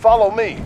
Follow me.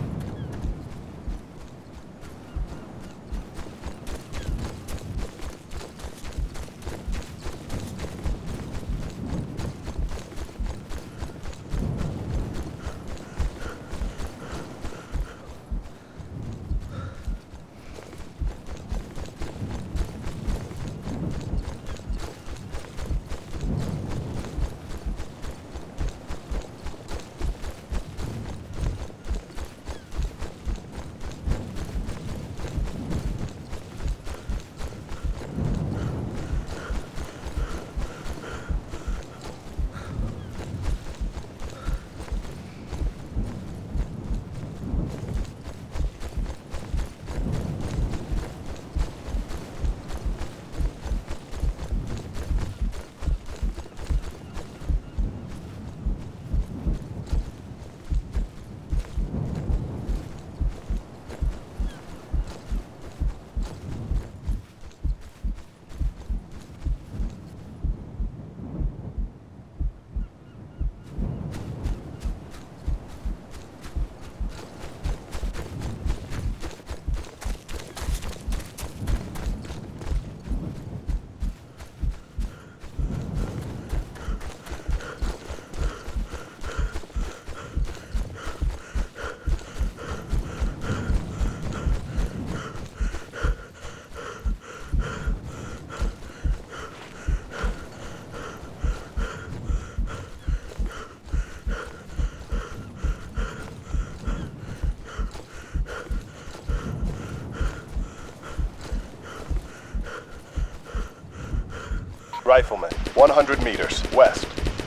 Rifleman, 100 meters, west.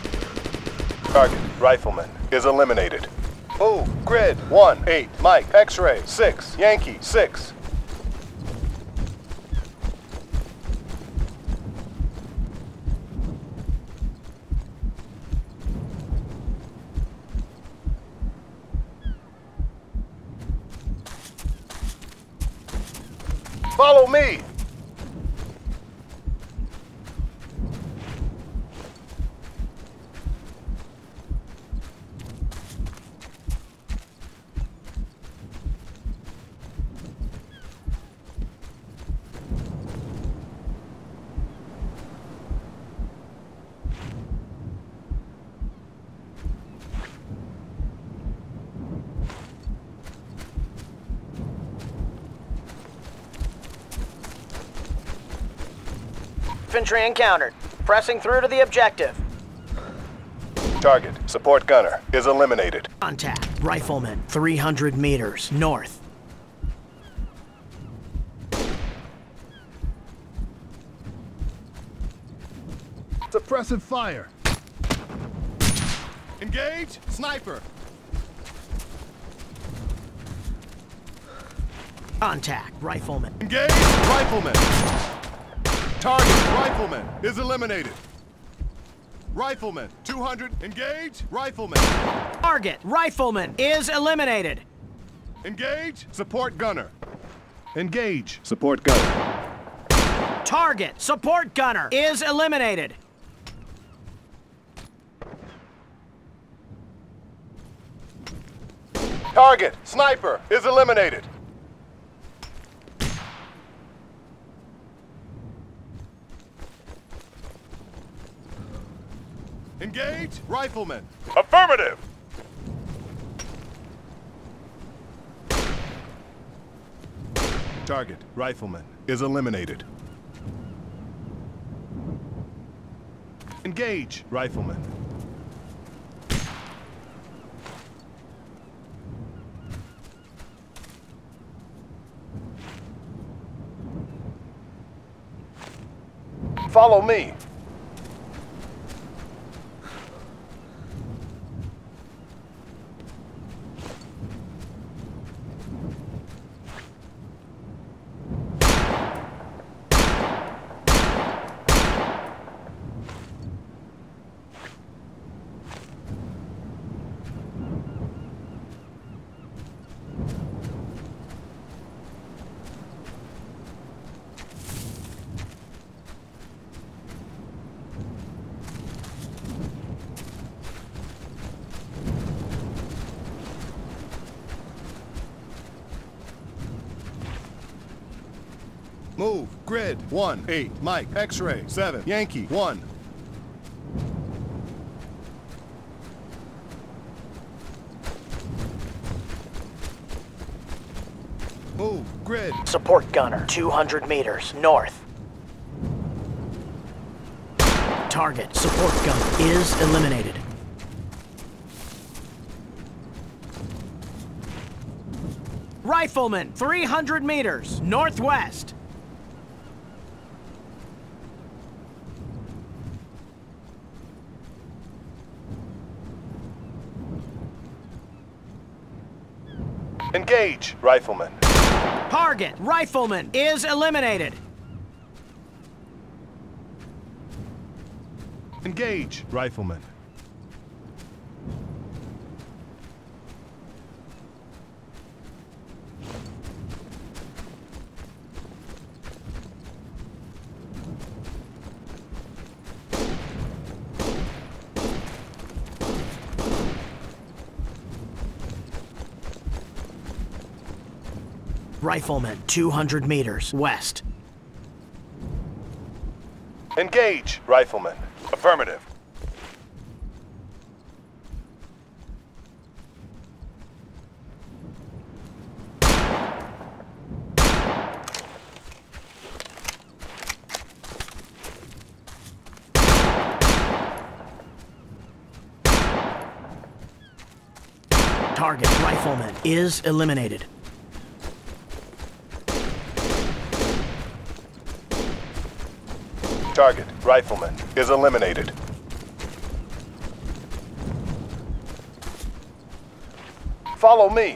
Target, Rifleman, is eliminated. Move, grid, 1, 8, Mike, X-ray, 6, Yankee, 6. Follow me! Infantry encountered. Pressing through to the objective. Target, support gunner, is eliminated. Contact. Rifleman, 300 meters, north. Suppressive fire. Engage, sniper. Contact. Rifleman. Engage, Rifleman. Target, Rifleman, is eliminated. Rifleman, 200, engage, Rifleman. Target. Rifleman is eliminated. Engage, support gunner. Engage, support gunner. Target. Support gunner is eliminated. Target, sniper, is eliminated. Engage, Rifleman. Affirmative. Target, Rifleman, is eliminated. Engage, Rifleman. Follow me. Move. Grid 1, 8, Mike, X-ray 7, Yankee 1. Move. Grid. Support gunner, 200 meters, north. Target, support gunner, is eliminated. Rifleman, 300 meters, northwest. Engage, Rifleman. Target, Rifleman, is eliminated. Engage, Rifleman. Rifleman, 200 meters, west. Engage, Rifleman. Affirmative. Target, Rifleman, is eliminated. Target, Rifleman, is eliminated. Follow me.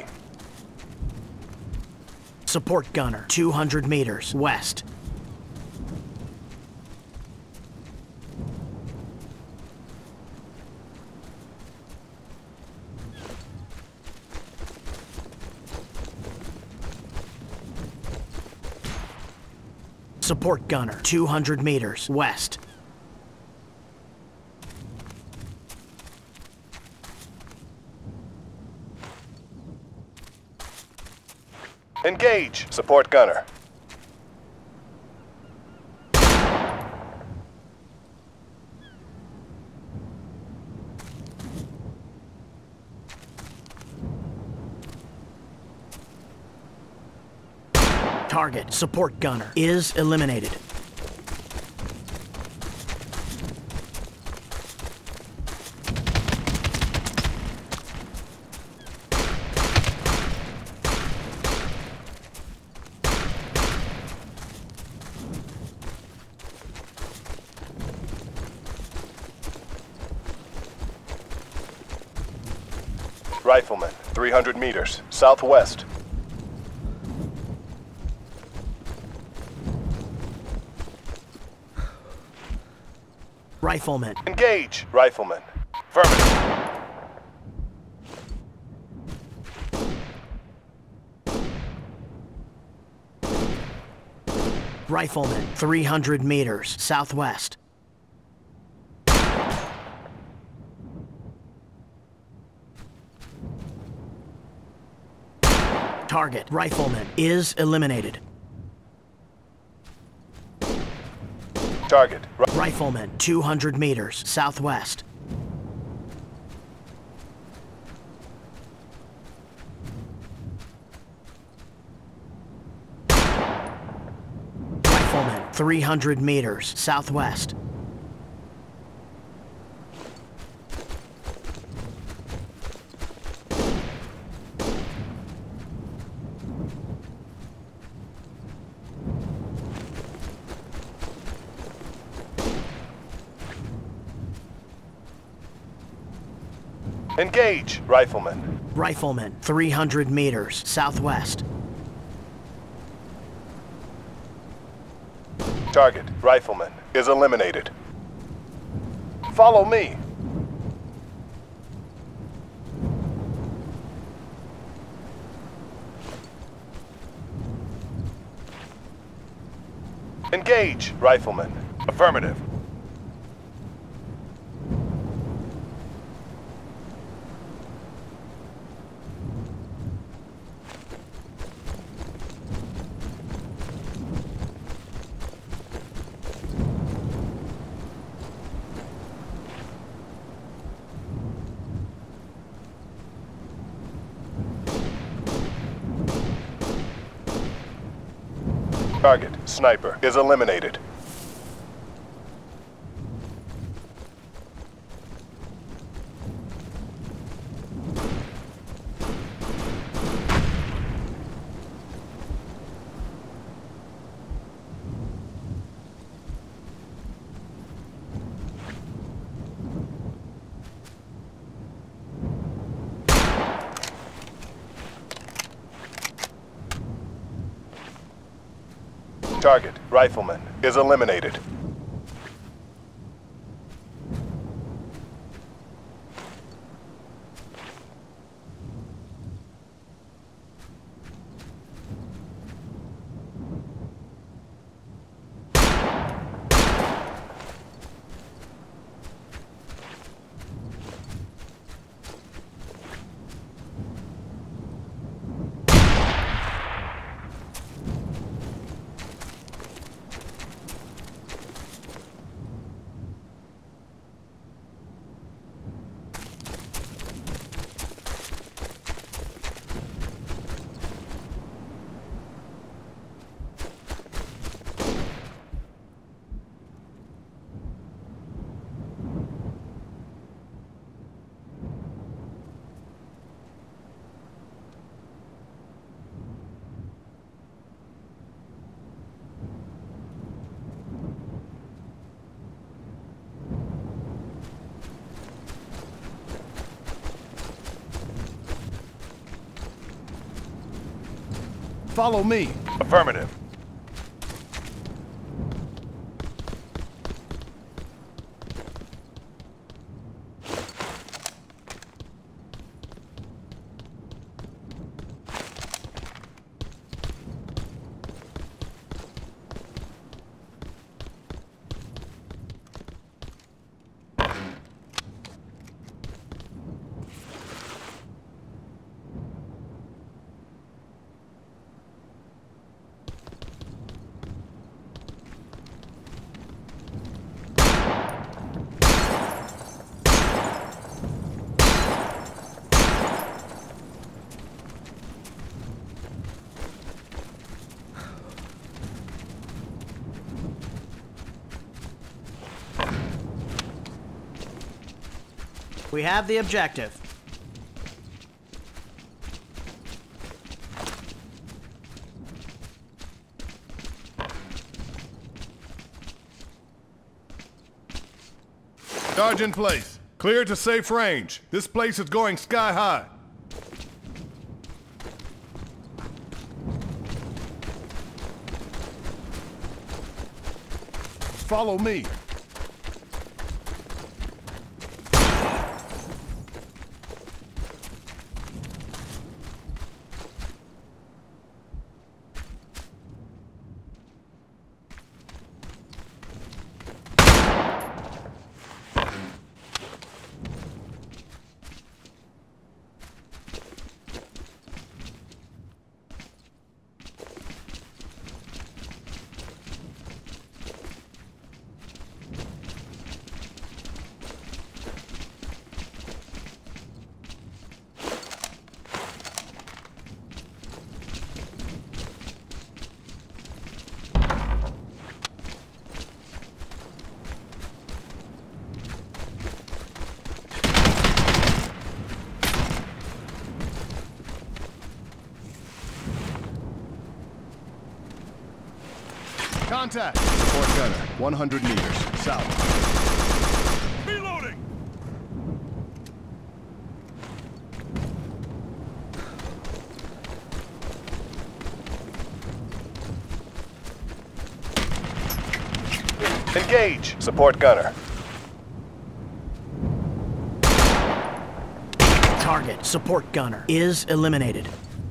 Support gunner, 200 meters, west. Support gunner, 200 meters, west. Engage, support gunner. Target, support gunner, is eliminated. Rifleman, 300 meters, southwest. Rifleman. Engage, Rifleman. Affirmative. Rifleman, 300 meters, southwest. Target, Rifleman, is eliminated. Target. Rifleman, 200 meters, southwest. Rifleman, 300 meters, southwest. Engage, Rifleman. Rifleman, 300 meters, southwest. Target, Rifleman, is eliminated. Follow me. Engage, Rifleman. Affirmative. Target, sniper, is eliminated. Target, rifleman, is eliminated. Follow me. Affirmative. We have the objective. Charge in place. Clear to safe range. This place is going sky high. Follow me. Contact. Support gunner, 100 meters, south. Reloading. Engage. Support gunner. Target, support gunner, is eliminated.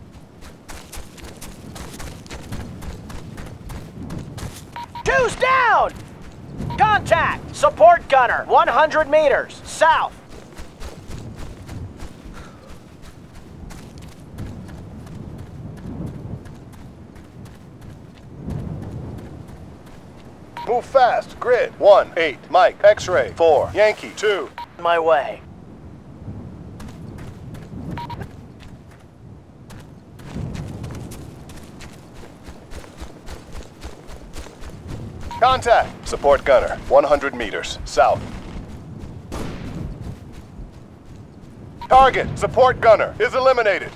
Two's down! Contact! Support gunner, 100 meters, south. Move fast. Grid. 1, 8, Mike, X-ray. 4, Yankee. 2. My way. Contact! Support gunner, 100 meters, south. Target, support gunner, is eliminated.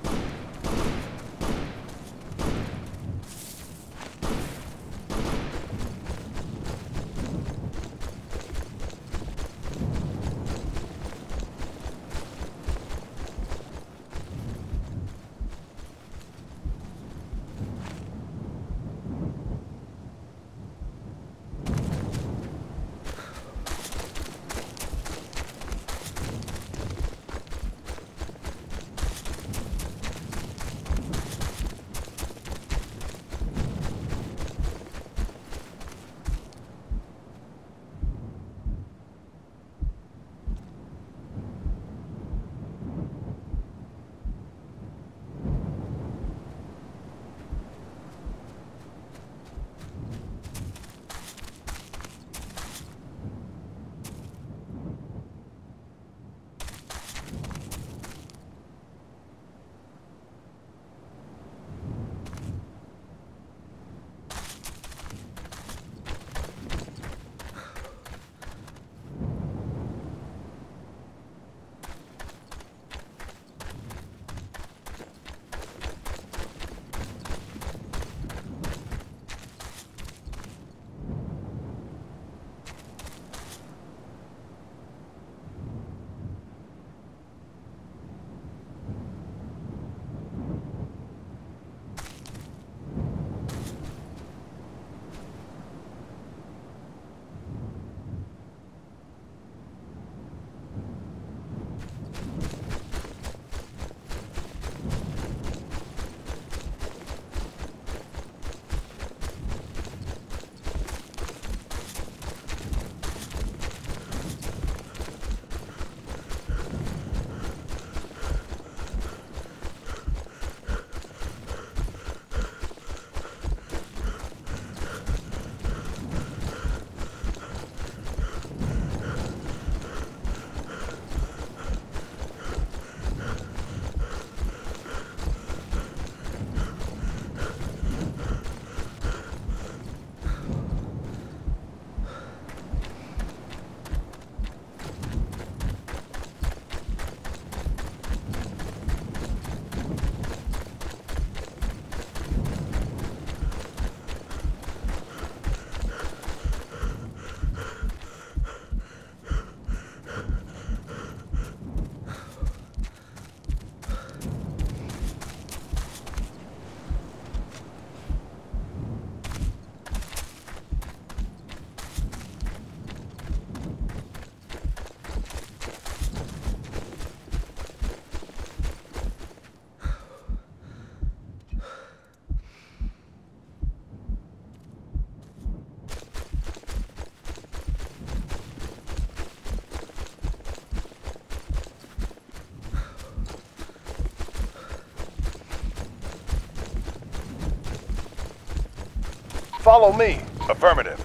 Follow me. Affirmative.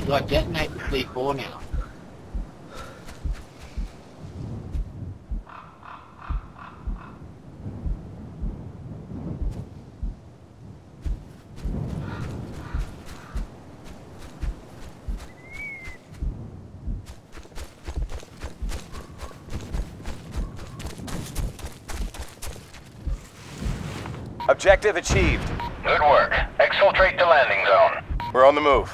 Do I detonate the C4 now? Objective achieved. Good work. Exfiltrate to landing zone. We're on the move.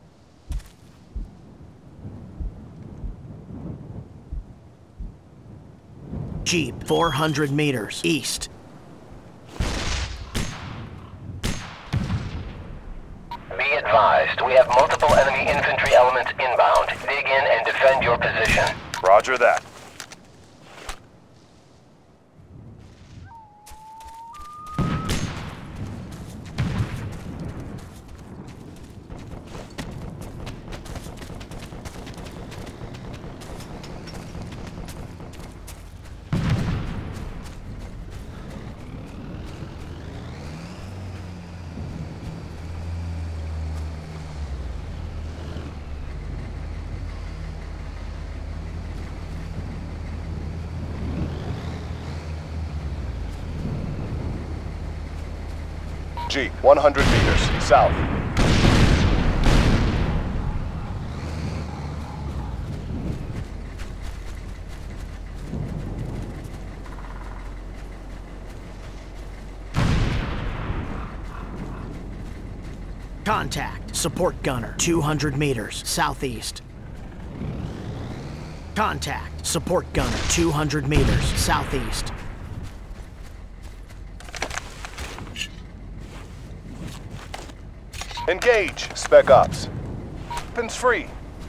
Jeep, 400 meters east. Be advised, we have multiple enemy infantry elements inbound. Dig in and defend your position. Roger that. Jeep, 100 meters, south. Contact. Support gunner, 200 meters, southeast. Contact. Support gunner, 200 meters, southeast. Engage, Spec Ops. Weapons free.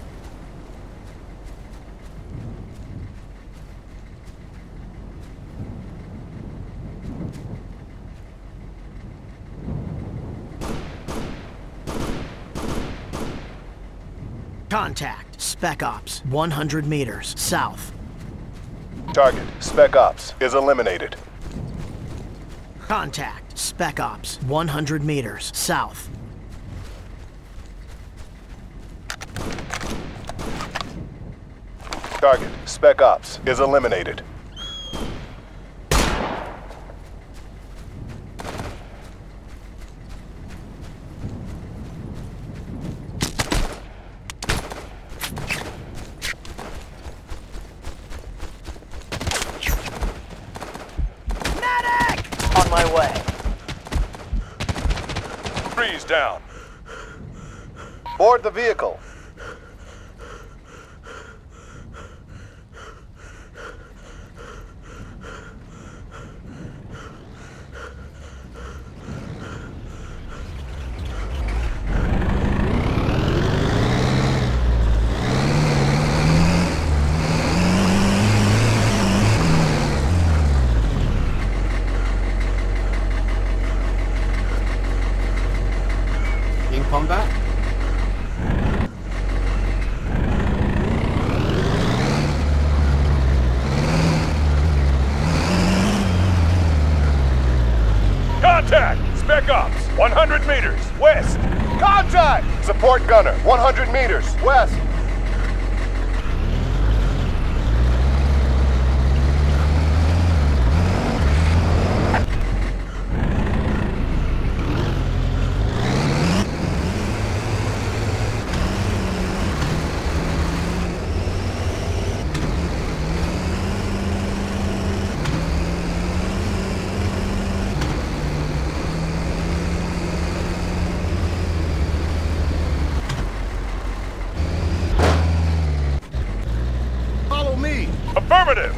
Contact. Spec Ops, 100 meters, south. Target, Spec Ops, is eliminated. Contact. Spec Ops, 100 meters, south. Target, Spec Ops, is eliminated. On my way. Freeze down. Board the vehicle. In combat? Contact! Spec Ops, 100 meters, west. Contact! Support gunner, 100 meters, west. Follow me! Affirmative!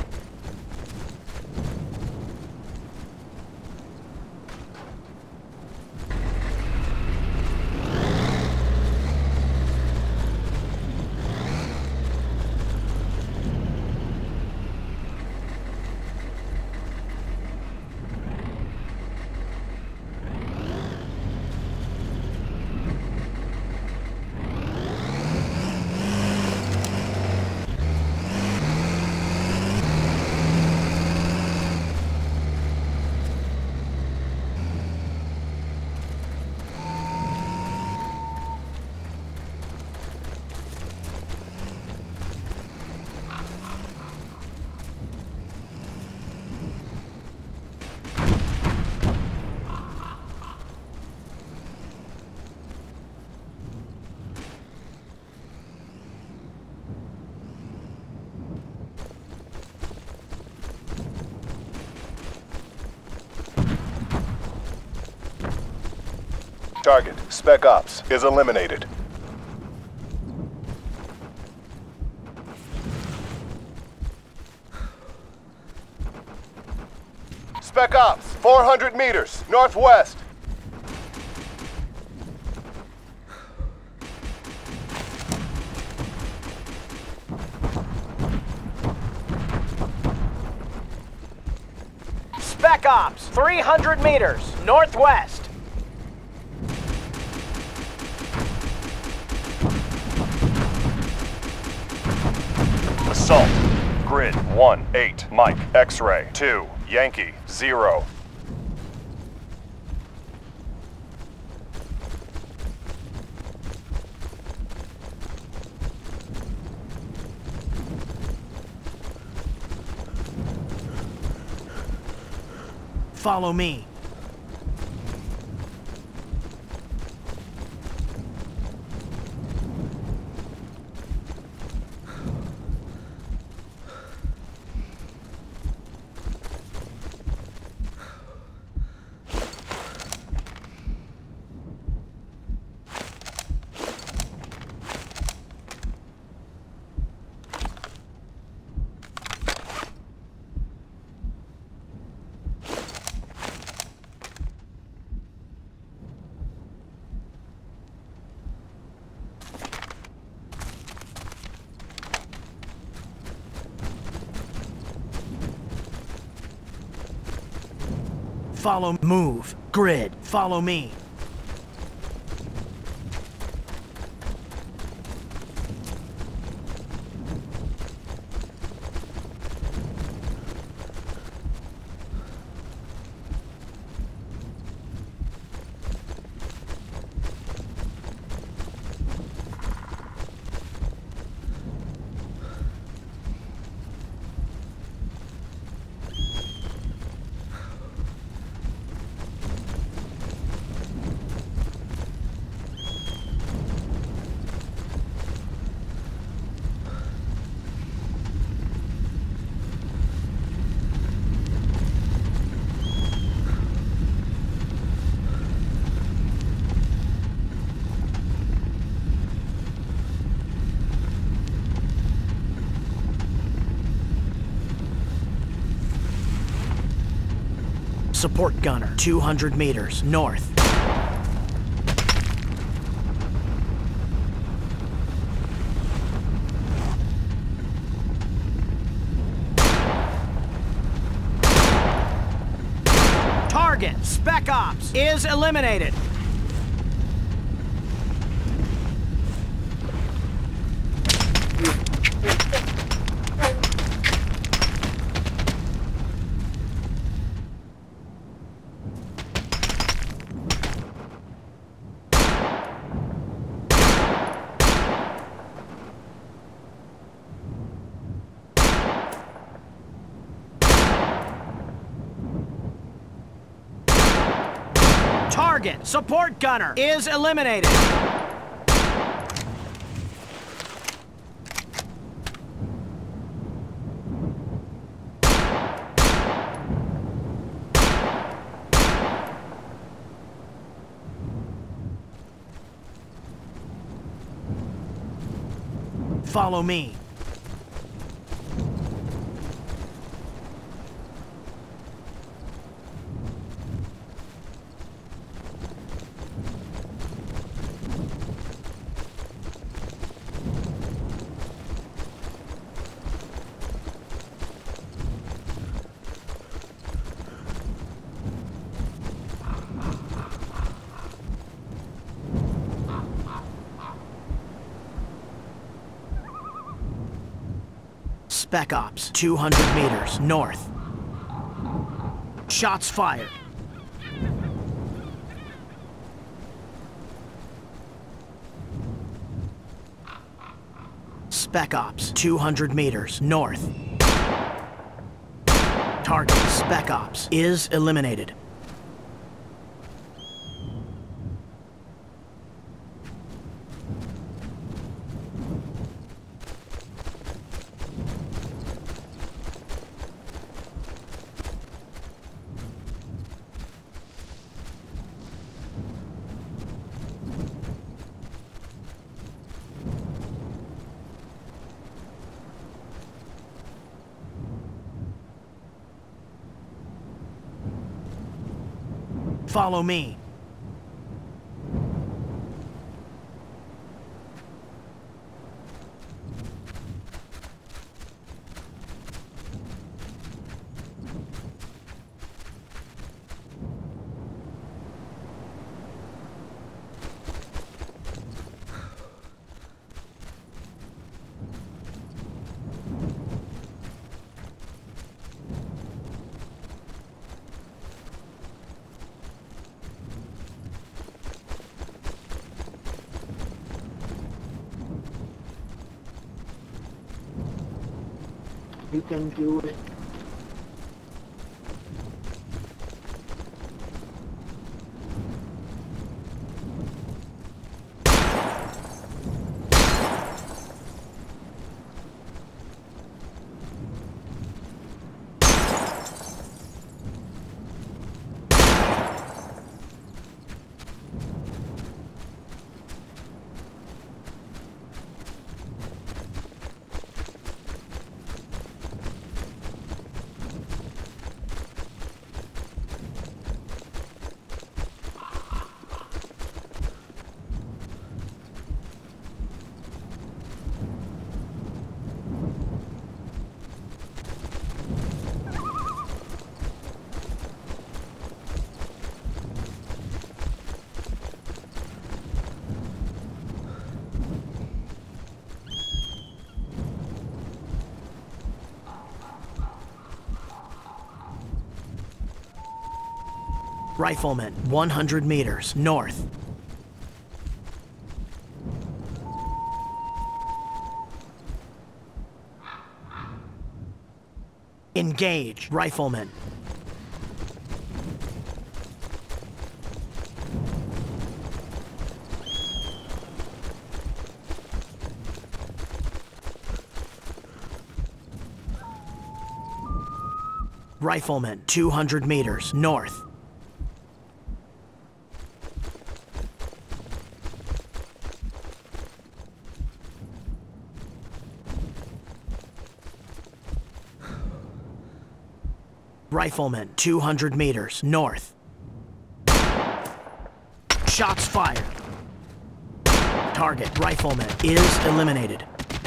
Target, Spec Ops, is eliminated. Spec Ops, 400 meters, northwest. Spec Ops, 300 meters, northwest. Assault. Grid 1-8, Mike, X-ray 2, Yankee 0. Follow me. Follow, move, grid, follow me. Support gunner, 200 meters, north. Target, Spec Ops, is eliminated. Target, support gunner, is eliminated. Follow me. Spec Ops, 200 meters, north. Shots fired. Spec Ops, 200 meters, north. Target, Spec Ops, is eliminated. Follow me. You can do it. Rifleman, 100 meters, north. Engage, Rifleman. Rifleman, 200 meters, north. Rifleman, 200 meters, north. Shots fired. Target, Rifleman, is eliminated.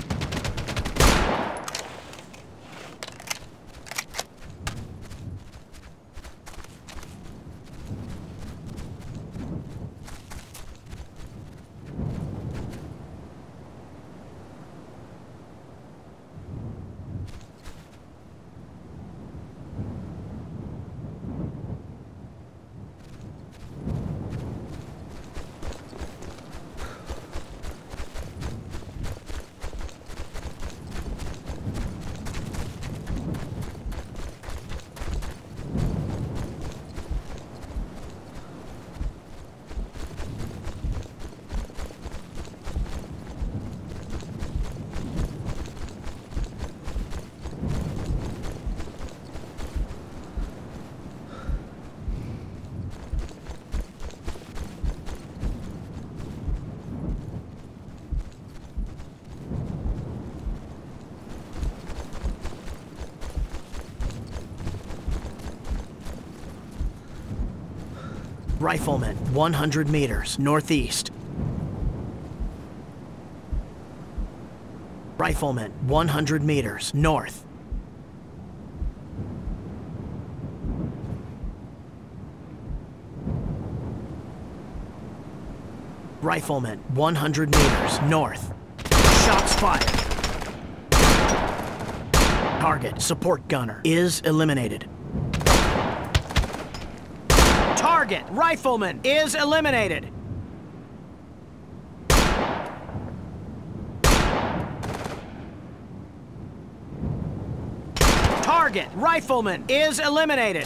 Rifleman, 100 meters, northeast. Rifleman, 100 meters, north. Rifleman, 100 meters, north. Shots fired. Target, support gunner, is eliminated. Target, Rifleman, is eliminated. Target, Rifleman, is eliminated.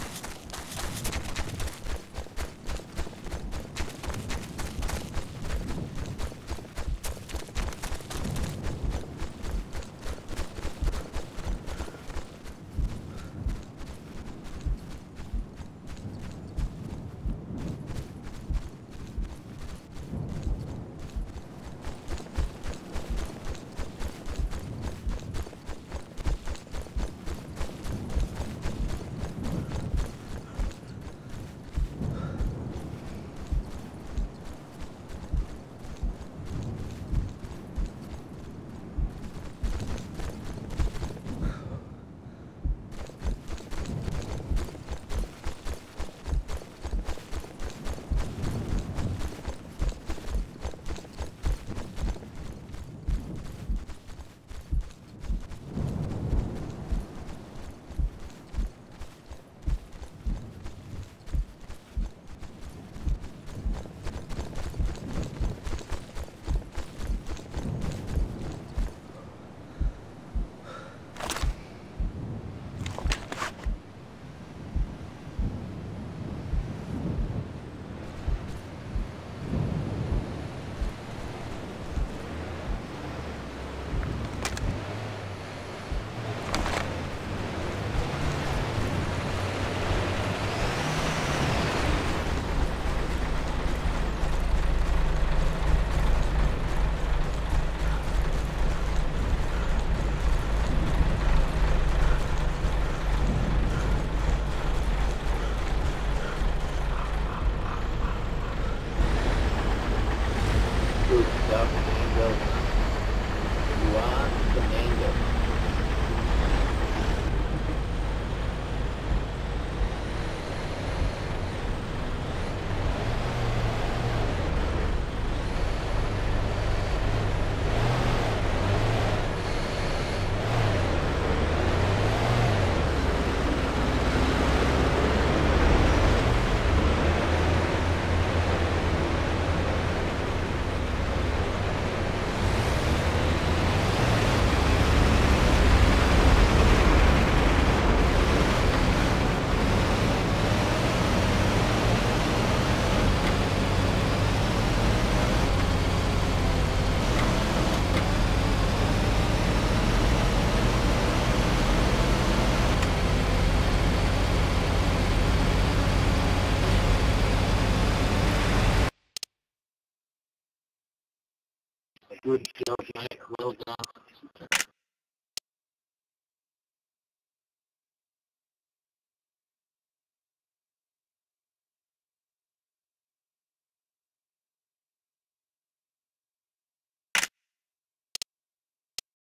Good job, mate. Well done.